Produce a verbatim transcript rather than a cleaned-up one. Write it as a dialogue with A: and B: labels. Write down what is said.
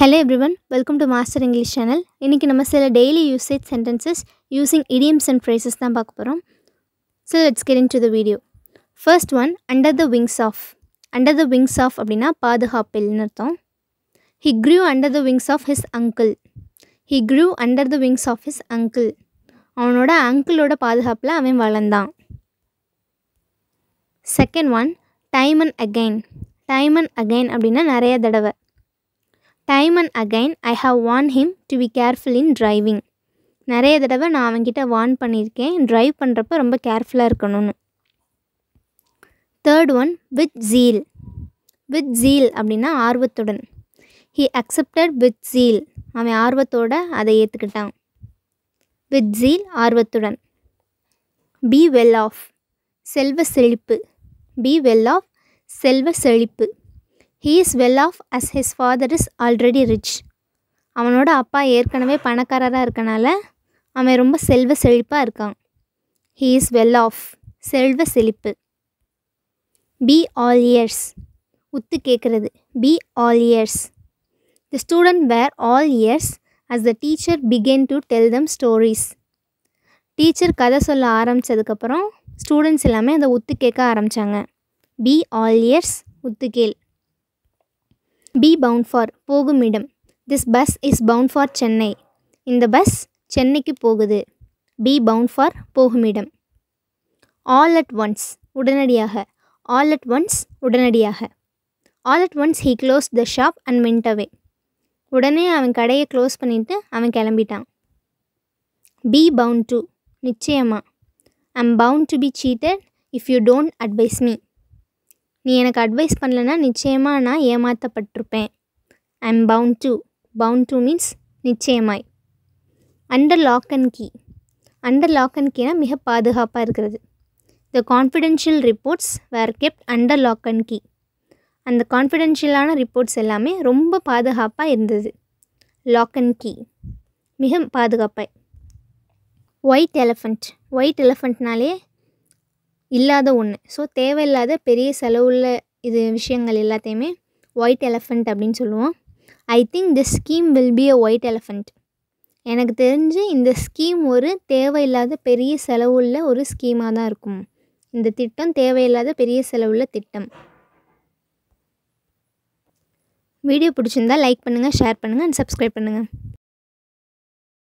A: Hello everyone, welcome to Master English channel. இன்னைக்கு நம்ம சில daily usage sentences using idioms and phrases தான் பார்க்க போறோம். So let's get into the video. First one, under the wings of. Under the wings of அப்படினா பாதுகாப்பில்னு அர்த்தம். He grew under the wings of his uncle. He grew under the wings of his uncle. அவனோட அங்கிளோட பாதுகாப்புல அவன் வளர்ந்தான். Second one, time and again. Time and again அப்படினா நிறைய தடவை. Time and again I have warned him to be careful in driving. நிறைய தடவை நான் அவன்கிட்ட warn பண்ணியிருக்கேன் டிரைவ் பண்ணுறப்ப ரொம்ப கேர்ஃபுல்லாக இருக்கணும்னு. Third one, with zeal. With zeal அப்படின்னா ஆர்வத்துடன். He accepted with zeal. அவன் ஆர்வத்தோட அதை ஏற்றுக்கிட்டான். வித் zeal ஆர்வத்துடன். be well off. செல்வ செழிப்பு. be well off செல்வ செழிப்பு. He is well off as his father is already rich. அவனோட அப்பா ஏற்கனவே பணக்காரராக இருக்கனால அவன் ரொம்ப செல்வ செழிப்பாக இருக்கான். He is well off செல்வ செழிப்பு. Be all ears. உத்து கேட்குறது. Be all ears. The student were all ears as the teacher began to tell them stories. Teacher கதை சொல்ல ஆரம்பித்ததுக்கப்புறம் ஸ்டூடெண்ட்ஸ் எல்லாமே அதை உத்து கேட்க ஆரம்பித்தாங்க. Be all ears உத்து கேள். Be bound for போகும் இடம். This bus is bound for Chennai. இந்த பஸ் சென்னைக்கு போகுது. Be bound for போகும் இடம். All at once உடனடியாக. All at once உடனடியாக. All at once he closed the shop and went away. உடனே அவன் கடையை க்ளோஸ் பண்ணிட்டு அவன் கிளம்பிட்டான். Be bound to நிச்சயமா. I'm bound to be cheated if you don't advise me. நீ எனக்கு அட்வைஸ் பண்ணலன்னா நிச்சயமாக நான் ஏமாற்றப்பட்டிருப்பேன். I am bound to. Bound to means நிச்சயமாய். Under lock and key. Under lock and கீனா மிக பாதுகாப்பாக இருக்கிறது. The confidential reports were kept under lock and key. அந்த கான்ஃபிடென்ஷியலான ரிப்போர்ட்ஸ் எல்லாமே ரொம்ப பாதுகாப்பாக இருந்தது. லாக் அண்ட் கீ மிக பாதுகாப்பாய். White elephant. ஒயிட் எலஃபண்ட்னாலே இல்லாத ஒன்று. ஸோ தேவையில்லாத பெரிய செலவுள்ள இது விஷயங்கள் எல்லாத்தையுமே ஒயிட் எலஃபண்ட் அப்படின்னு சொல்லுவோம். I think this scheme will be a white elephant. எனக்கு தெரிஞ்சு இந்த ஸ்கீம் ஒரு தேவையில்லாத பெரிய செலவுள்ள ஒரு ஸ்கீமாக தான் இருக்கும். இந்த திட்டம் தேவையில்லாத பெரிய செலவுள்ள திட்டம். வீடியோ பிடிச்சிருந்தா லைக் பண்ணுங்கள், ஷேர் பண்ணுங்கள் அண்ட் சப்ஸ்கிரைப் பண்ணுங்கள்.